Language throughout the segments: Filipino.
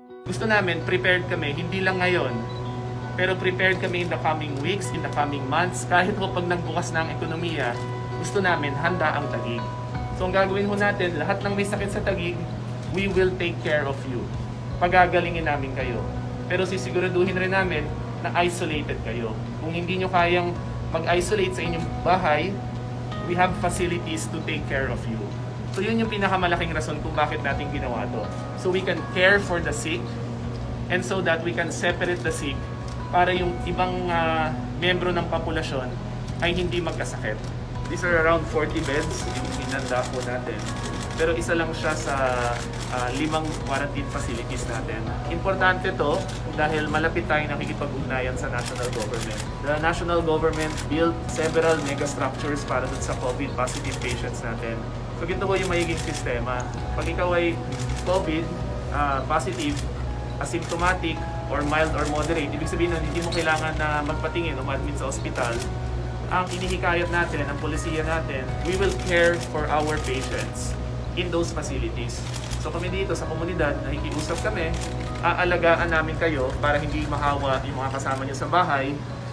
Gusto namin, prepared kami, hindi lang ngayon, pero prepared kami in the coming weeks, in the coming months. Kahit po pag nagbukas na ang ekonomiya, gusto namin handa ang Taguig. So ang gagawin ho natin, lahat ng may sakit sa Taguig, we will take care of you. Pagagalingin namin kayo. Pero sisiguraduhin rin namin na isolated kayo. Kung hindi nyo kayang mag-isolate sa inyong bahay, we have facilities to take care of you. So yun yung pinakamalaking rason kung bakit natin ginawa to. So we can care for the sick and so that we can separate the sick para yung ibang membro ng populasyon ay hindi magkasakit. These are around 40 beds yung hinanda po natin. Pero isa lang siya sa 5 quarantine facilities natin. Importante to dahil malapit tayo nakikipag-ugnayan sa national government. The national government built several megastructures para dun sa COVID positive patients natin. So ito po yung magiging sistema. Pag ikaw ay COVID positive, asymptomatic, or mild or moderate, ibig sabihin na hindi mo kailangan na magpatingin o ma-admit sa ospital, ang inihikayat natin, ang polisiya natin, we will care for our patients in those facilities. So kami dito sa komunidad, nakikiusap kami, aalagaan namin kayo para hindi mahawa yung mga kasama nyo sa bahay.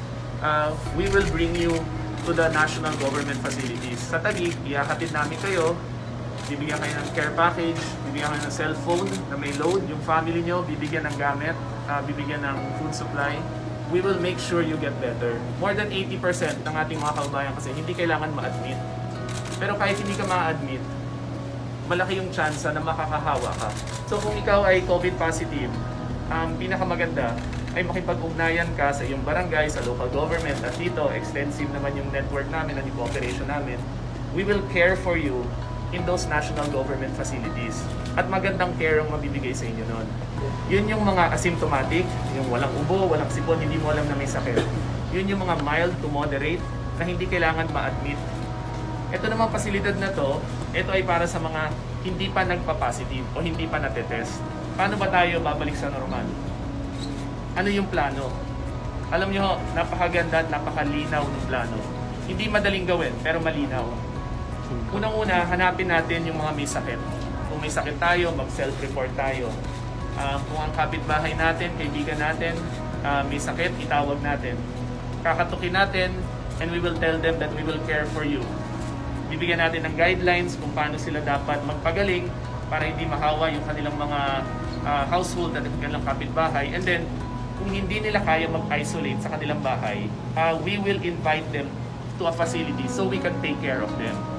We will bring you to the national government facilities. Sa Taguig, ihahatid namin kayo, bibigyan kayo ng care package, bibigyan kayo ng cellphone na may load, yung family nyo, bibigyan ng gamit, bibigyan ng food supply. We will make sure you get better. More than 80% ng ating mga kababayan kasi hindi kailangan ma-admit. Pero kahit hindi ka ma-admit, malaki yung chance na makakahawa ka. So kung ikaw ay COVID positive, ang pinakamaganda ay makipag-ugnayan ka sa iyong barangay, sa local government, at dito, extensive naman yung network namin at yung cooperation namin. We will care for you in those national government facilities. At magandang care ang mabibigay sa inyo nun. Yun yung mga asymptomatic, yung walang ubo, walang sipon, hindi mo alam na may sakit. Yun yung mga mild to moderate na hindi kailangan ma-admit. Ito namang pasilidad na to, ito ay para sa mga hindi pa nagpa-positive o hindi pa natetest. Paano ba tayo babalik sa normal? Ano yung plano? Alam nyo, napakaganda at napakalinaw ng plano. Hindi madaling gawin, pero malinaw. Unang-una, hanapin natin yung mga may sakit. Kung may sakit tayo, mag-self-report tayo. Kung ang kapitbahay natin, kaibigan natin, may sakit, itawag natin. Kakatukin natin, and we will tell them that we will care for you. Bibigyan natin ng guidelines kung paano sila dapat magpagaling para hindi mahawa yung kanilang mga household at kanilang kapitbahay. And then, kung hindi nila kaya mag-isolate sa kanilang bahay, we will invite them to a facility so we can take care of them.